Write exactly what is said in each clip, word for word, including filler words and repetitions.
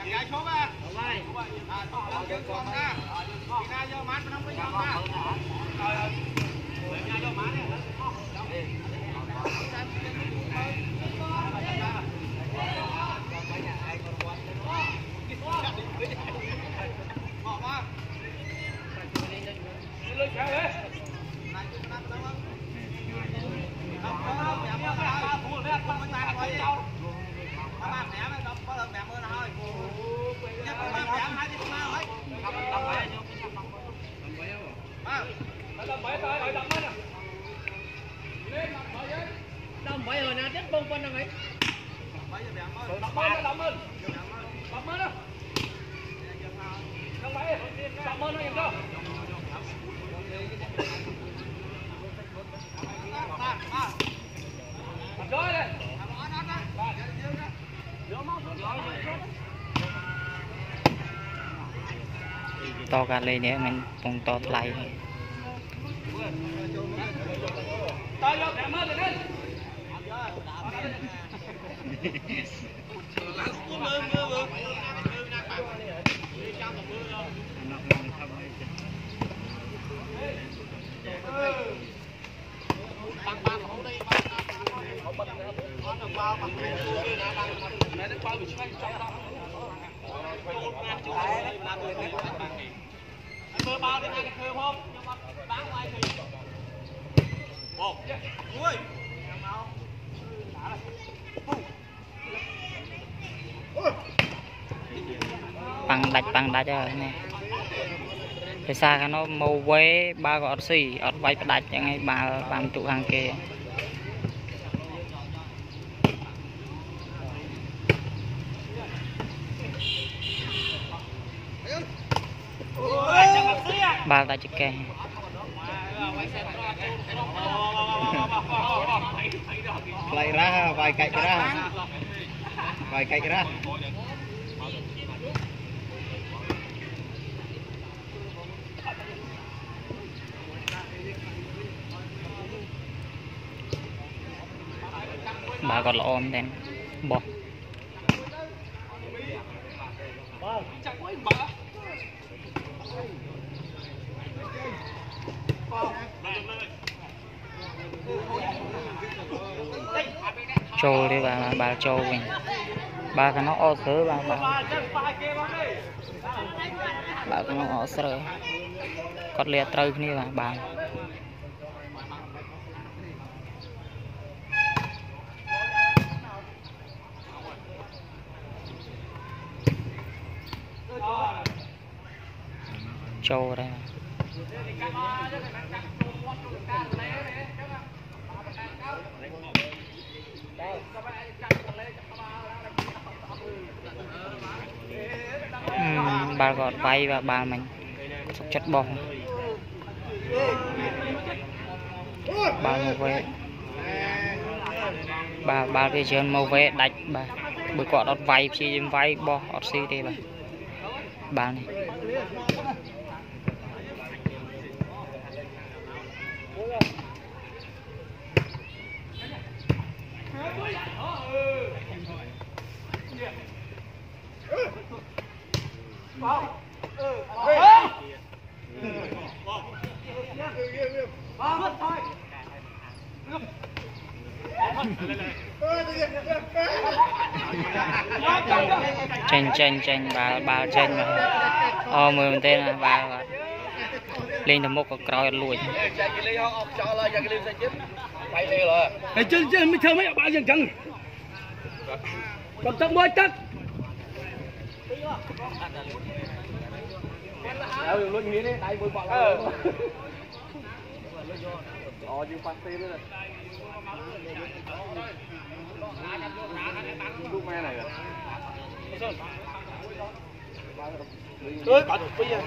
đâm bảy rồi nè tiếp bông phân này đâm ơn đâm ơn đâm ơn đó đâm bảy đâm ơn nó em đâu rồi đây to cả lên nữa mình cùng to lại mưa bao đến ăn cơm không nhưng mà bán ngoài thì một ui bằng đạch bằng đạch rồi nè cái xa cái nó màu quế ba gọt xì ọt vay đạch chẳng hay bà làm trụ hàng kia ba ta chụp kè lại ra vài cạnh ra vài cạnh ra bà còn ôm tên bỏ trâu đi bà bà trâu mình bà cái nó o sớ bà bà bà cái nó o sớ còn liệt trâu như là bà trâu đây uhm, bà gọt vay và bà mình chất bông bà màu vé bà bà về trường màu vé đạch bà bữa cọ đọt vay chi vay bo ọt xì đi bà bà này tranh tranh tranh bà bà tranh mà o mười tên là bà lên từ một cái còi lùi cái chân chân mới thơ mấy bạn dần căng cầm tóc mới tắt đâu đừng luôn nghĩ đấy tay bôi bọt ờ ờ nhưng phát tiền nữa lúc me này ơi bà thuộc bây giờ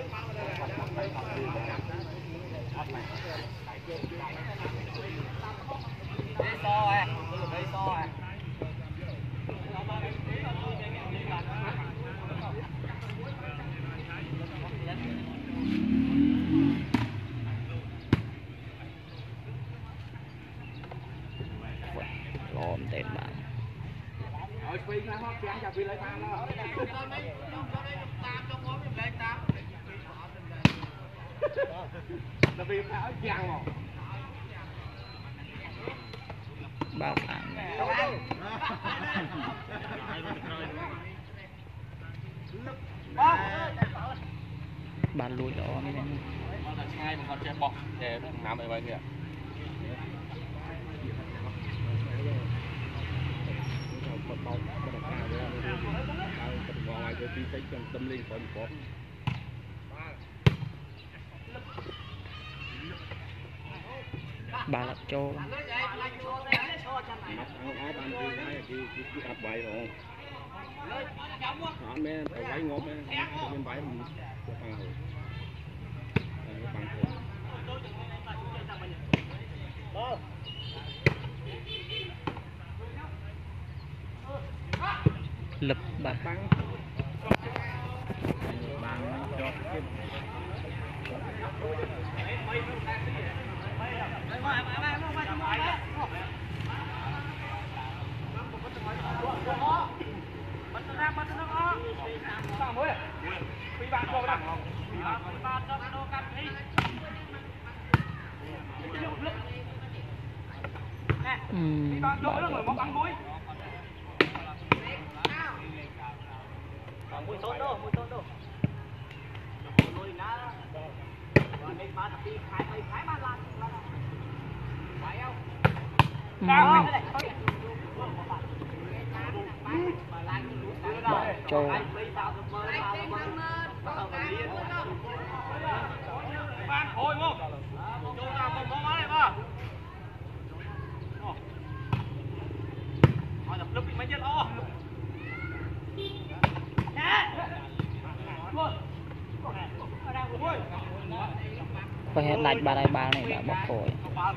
đây so à đây so à ôm tên bạn Rồi phi ra hết chán cho phi lấy tam đó. Là vì phải chàng mà. Ba bạn. Ba lùi đó này. Ngay một con chơi bọc để làm vậy vậy kìa. Tâm linh còn có Ba lật cho Bài rồi. Nó mẹ phải váy ngốm mẹ, bên váy mình cho bằng rồi. Nó bằng thôi. lập ba Bằng cho cái Ừm, ba mùi thôn đâu, mùi thôn đâu. Mùi ná. Rồi mình ba tập đi khai mấy khai ba lan. Phải không? Ừm, ba cho Ban thôi không? Cho ra con bóng này ba. Hỏi đập lúc bị mấy chết o. có hết đạch ba đây ba này đã bóc rồi.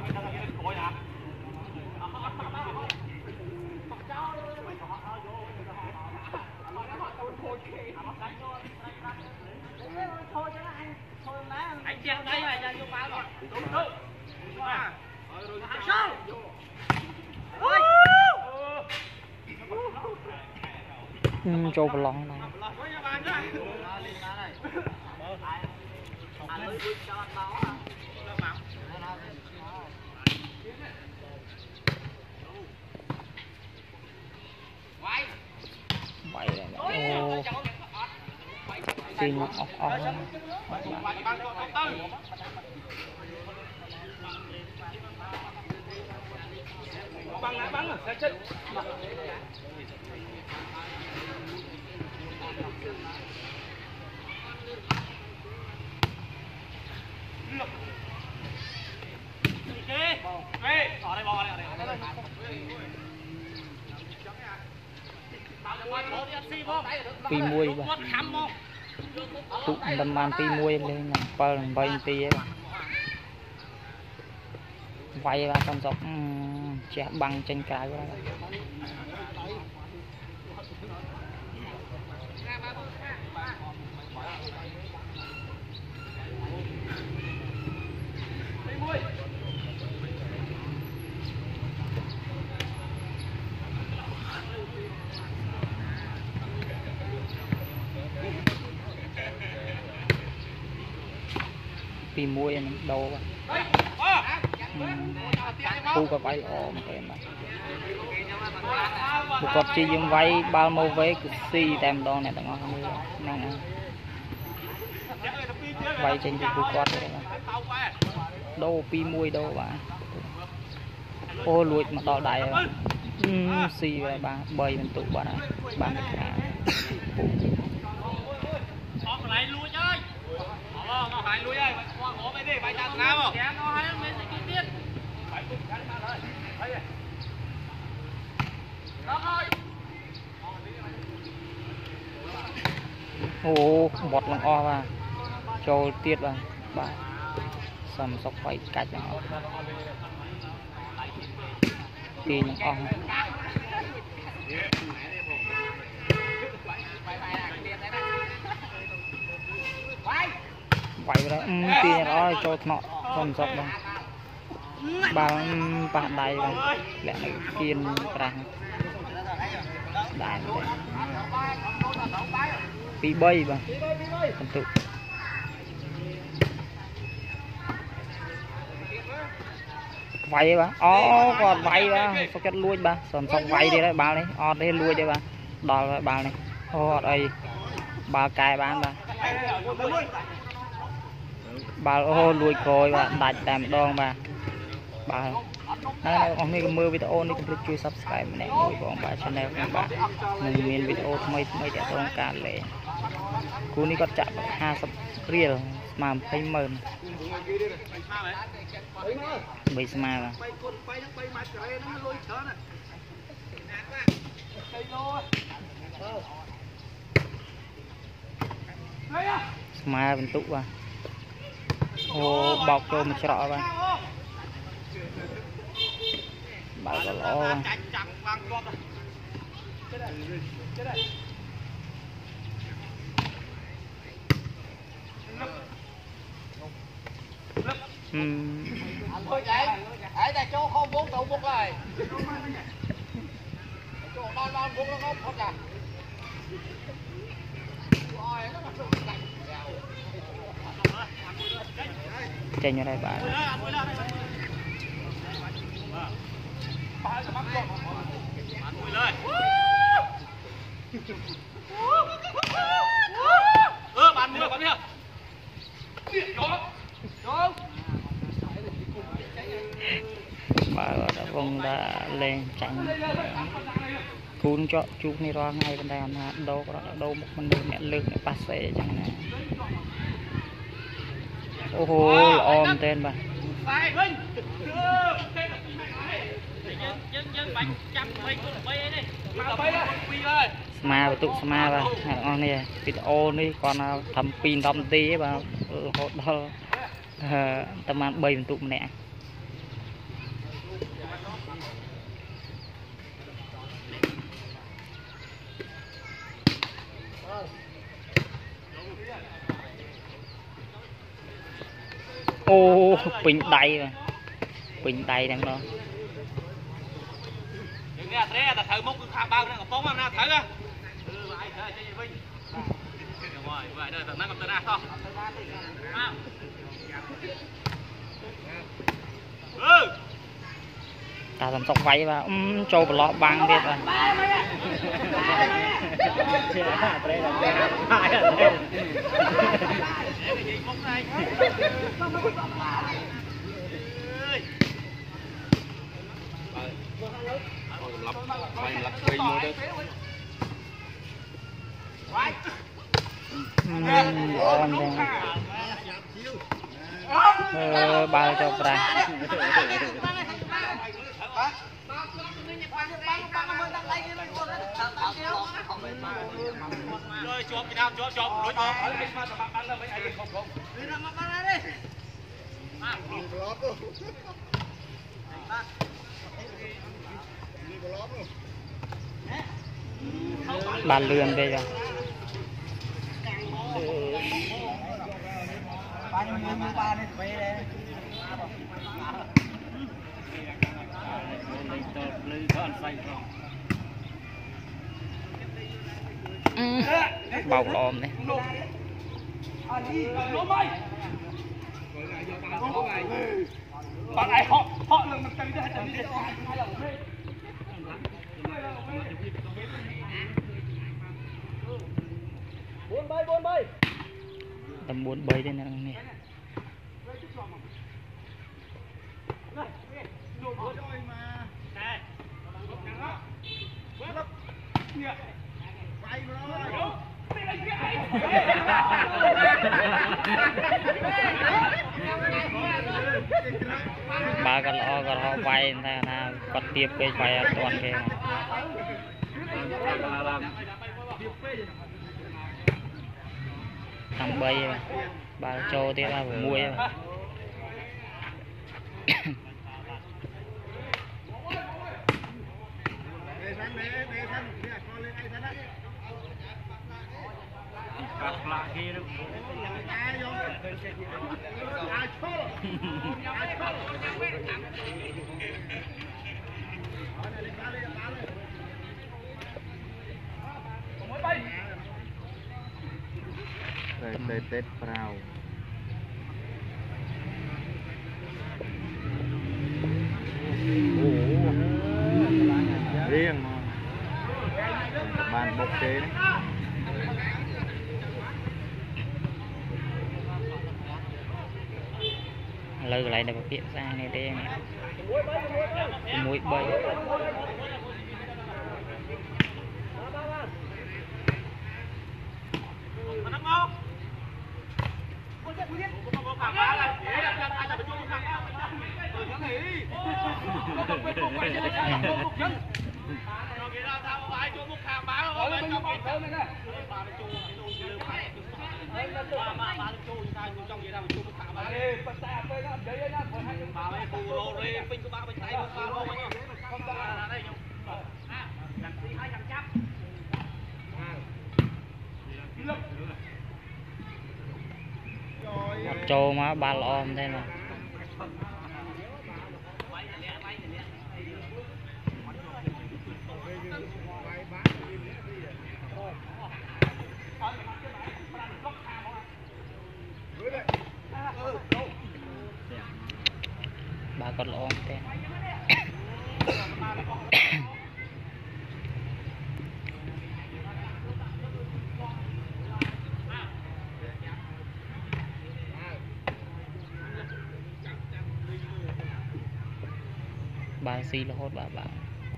Anh chèo đây rồi, ra vô ba rồi. Đúng đúng. Rồi hàng sau. Ừm, cho vào lòng này. Vậy là ô tin nó ọc ọc băng lại băng rồi, chết. pi muôi ba tụ đâm ban pi muôi lên là per vay pi ấy vay ba con dọc chè bằng trên cái đó. Pi muôi nó đâu vậy? Thu có vay ổn cái mà một cột chi dương vay bao mô vé cực si tem đo này tao ngon năng vay trên cái khu quát này đâu pi muôi đâu bà ô lùi mà to đại si về ba bơi mình tụ bạn bạn cả lại lui chơi. Ờ, nó phải lui ơi, qua ngõ bên đi, phải chặt ngao không? Dạ, nó hay mấy cái kia biết. Phải cùng cắn ra thôi. Thấy chưa? Đó thôi. Ồ, bọt lòng o và cho tiết vào ba sầm sọc phải cạch nó tin o vậy đó tin đó cho nọ sầm sọc đâu ba ba đầy rồi lại kiên rằng đại pi bay bà phần tự vay bà ó còn vay bà sao chất lui bà xong xong vay đi đấy bà này ọt đấy lui đi bà đòi bà này ô đây bà cài bán bà bà ô lui coi bà đặt tạm đòn bà bà này ông này mưa video này complete chui subscribe nè ngồi của bà channel của bà mình miền video mấy mấy để tôi cả lệ cú này có chạm hai sub real mà thấy mờn bị smile mà smile bentuk bà ô bọc cho một trọ bà bà có lo ừm thôi vậy hãy ta cho không bốn tụ một lời cho non non bốn nó không không cả chạy như đây bà ơ bạn mua bạn bà đã vòng đã lên tranh cuốn cho chút này ra ngay bên đây là đâu có đâu một mình được mẹ lực mẹ passe chẳng này ô hô ôm tên bà mà tụ mà bà ngon nè video này còn thầm pin đom tí bà hốt đó tầm ăn bay tụ nè ô bình đầy rồi bình đầy đang đó nghe thế ta thử mốc khá bao nó có mà na thử á ừ vậy chơi chơi vinh rồi vậy đây nó còn tên nào không ừ ta làm sọc váy và um, trâu và lọ băng biết rồi ừ, bao cho bà rồi chụp cái nào chụp chụp đối chụp bà lươn đây rồi ừ. bọc lòm này bạn ấy họ họ là một cái gì bốn bay bốn bay tầm bốn bay đây nè nè ba cái lọ cái họ vay này là có tiếp cái vay toàn cái thằng bay bà cho tiếp là mua tầm tết tết prao riêng mà bàn bọc chế đấy lơ lại được việc ra này đây mũi bay trâu má ba lon đây là ba con lon tên ba xi là hốt bà bạn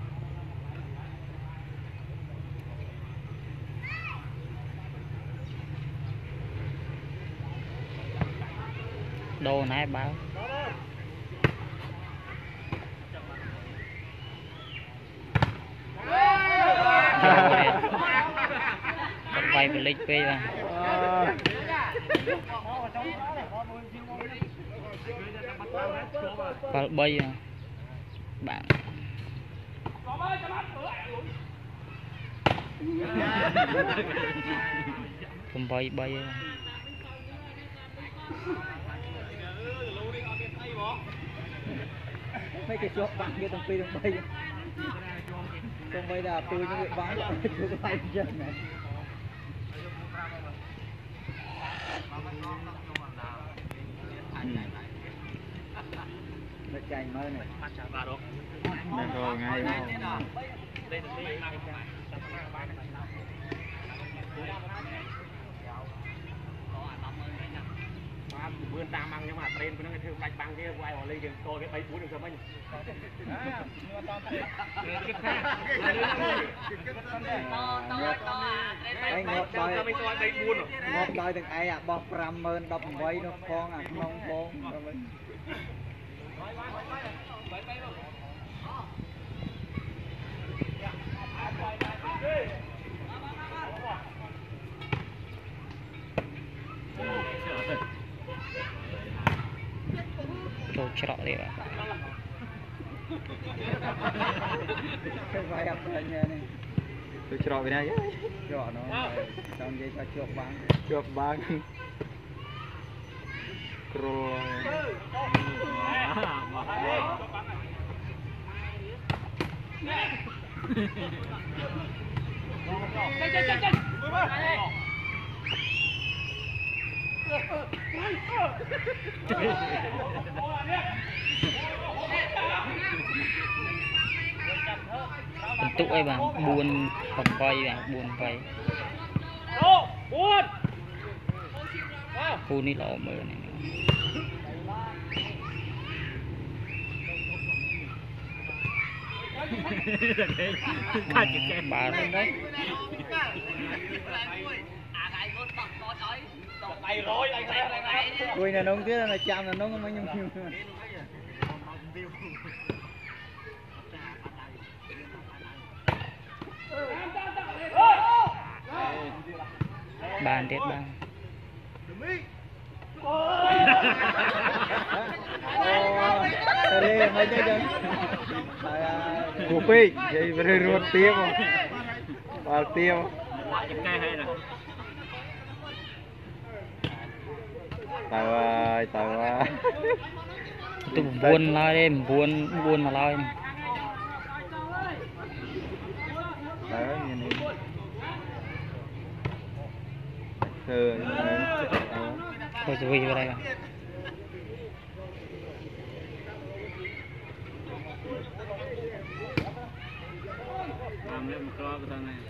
đồ nãy báo con vay về lịch về mà và bay à bạn không bay bay mấy cái chốt bạn kia tầm phi tầm bay tầm bay là từ những người bán lại từ bay chân này nó chạy mơ này được rồi ngay vươn tam ăn nhưng mà trên nó cái bạch băng kia quay vào lên cái coi cái bay cuốn được không anh anh ngọt đòi ngọt đòi từng ai à bọc ram mơn đọc vây nó con à mong con đồ trọ đi ạ cái vai ập lên nha này tôi trọ về đây trọ nó xong dây ta chuột băng chuột băng rồi Bentuk ấy bang buồn còn vay bang buồn vay khu ní lọ mơ này ba đấy Ui là nông tiếc là chạm là nông mới nhung nhung bàn tiết bang đây mấy cái chân cú phi vậy phải ruột tiêm không vào tiêm tao ơi tao ơi tôi buồn lại em buồn buồn mà lại đó nhìn đi ừ thôi rồi vào đây mà làm lên một co cái thằng này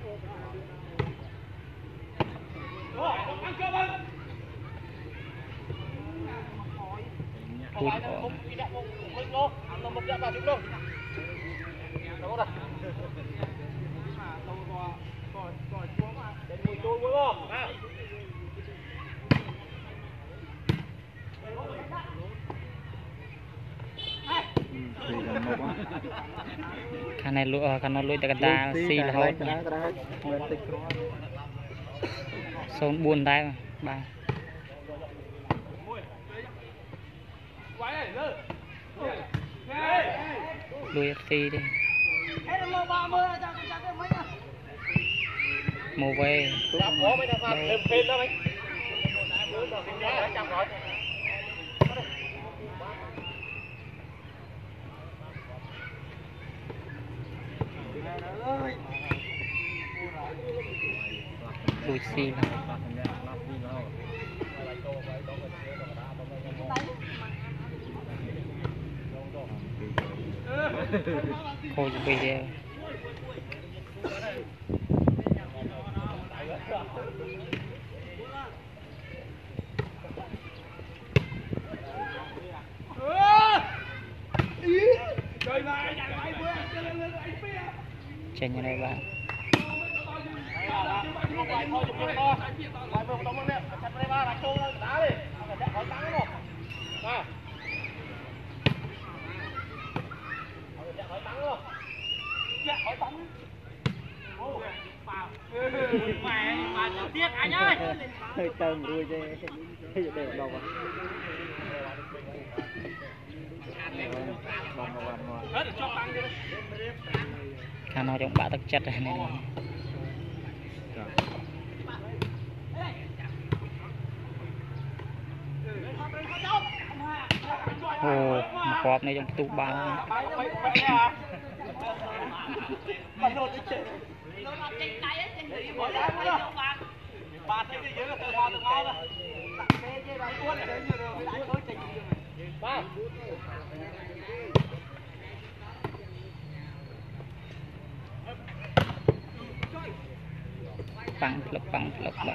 cút ổn khả này lụa khả nó lụi ta ta xì là hốt son buồn tay mà ba lùi ép xê đi màu về lùi xì khôi cho bây giờ trên như này bạn hơi tầm rồi chứ để đâu khả nói trong bạ tắc chất này này ồ cọp này trong tụ ba băng lực băng lực ba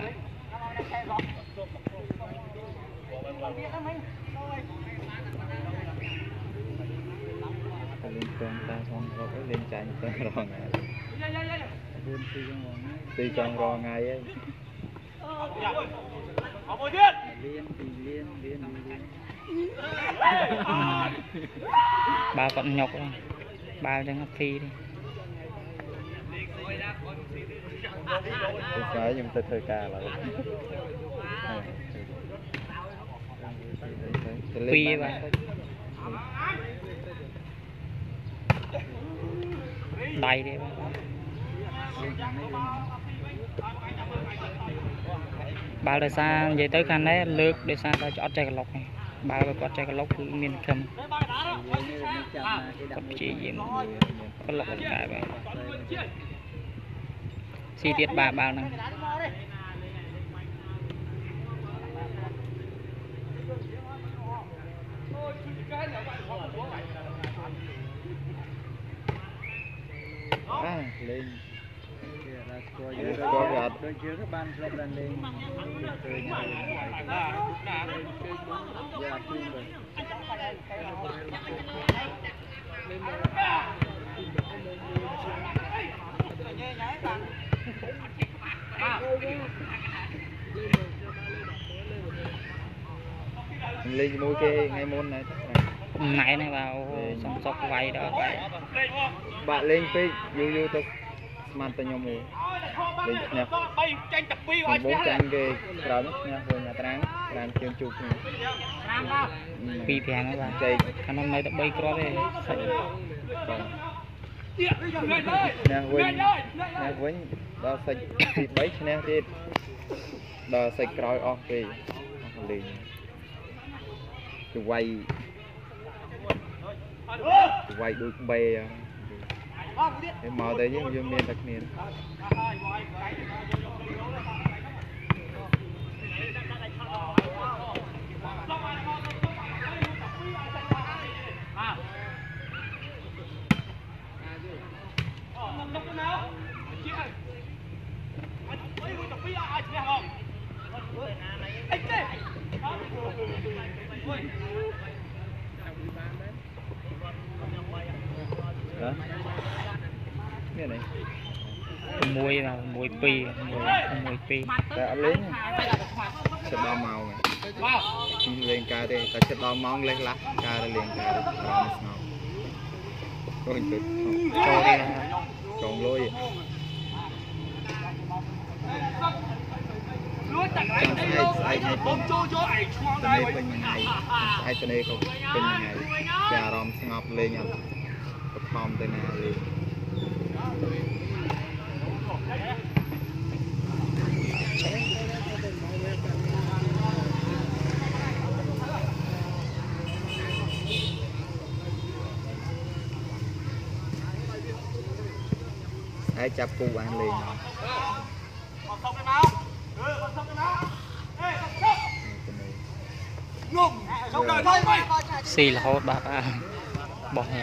lên con ta xong rồi lên chạy con rò ngày từ con rò ngày ấy liên liên liên ba con nhọc rồi ba đang ngắt phi đi cái nhưng tôi thời ca là phi ba đầy đi ba đời xa vậy tới khăn đấy lược để xa ta chọn chạy lọc này ba cái con chạy lọc miền cầm có chỉ gì mà có lọc cái vậy chi tiết ba bao năng à, lên có gạt đôi chưa các bạn lọc lên lên từ nhà giờ chung rồi lên mua cái ngay môn này hôm nay này vào xong sọc vay đó bạn lên phi vô vô tôi man tay nhau mùi lên nha còn bốn trăm cái rau nha rồi nhà trắng làm chuyện chụp phi phèn các bạn chạy khả năng này tập bay có đây nha quên nha quên đó sạch thịt bấy nha thịt đó sạch còi off đi liền quay quay đuôi bè cái mò tới với dương miên đặc miên mùi mà mùi pi mùi mùi pi Đã lên chất đo màu này lên ca đây ta chất đo mong lên lắc ca lên ca đây làm sao rồi cứ cho đi còn lôi trong hai hai hai bên đây bên này hai bên đây không bên này và rom ngọc lên nhau không tên nào lên hãy chắp cu ăn liền xì là hốt bạc à bỏ hè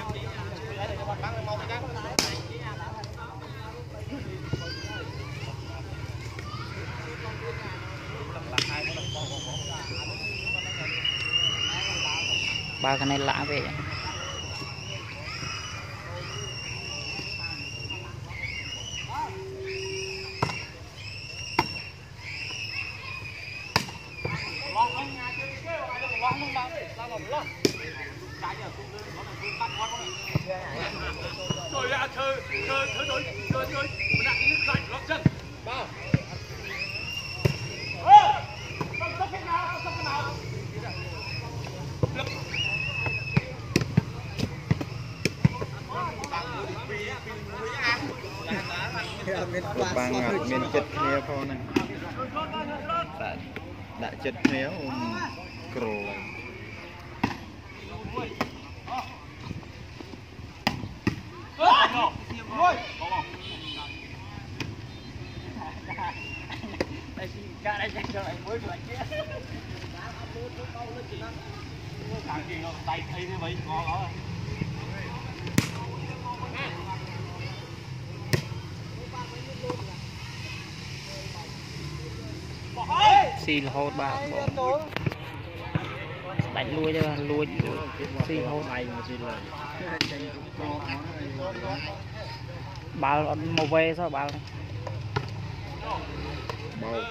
ba cái này lạ vậy rồi ra chơi chơi chơi chơi chơi chơi mình đặt những cái lót chân bao không không cái nào không cái nào bằng miền chất kia phong này đã đã chất kia um cừu xì là hốt bạc đánh lui cho lui xì hốt bao màu ve sao bao này bao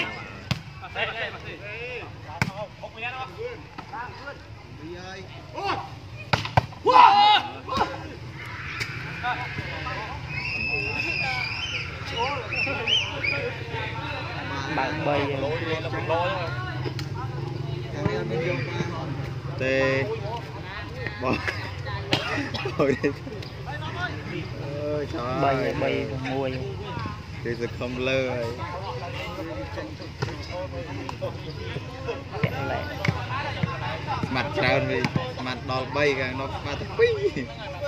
bạn bơi tê bỏ rồi đi ơi trời bơi bơi mùi thì sẽ không lơ rồi mặt trơn đi mặt đỏ bay càng nó mặt phi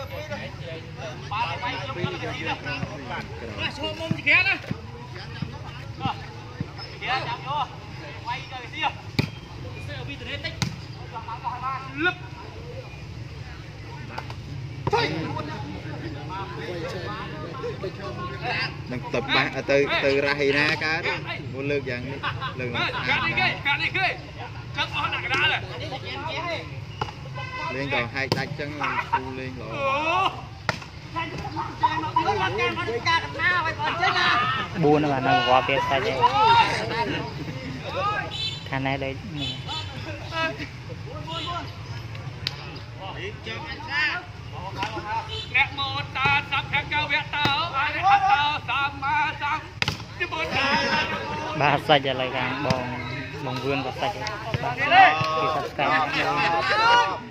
đừng tập bạn từ từ ra thì na cá vô lương dần lương lên còn hai tay chân phu lên rồi buồn mà nó qua phía xa chứ khả này đây nẹt một ta sắp theo cao vẹt tao ai để ăn tao sắm mà sắm đi bốn ba sạch lại càng bong bong vươn có sạch ba cái sạch càng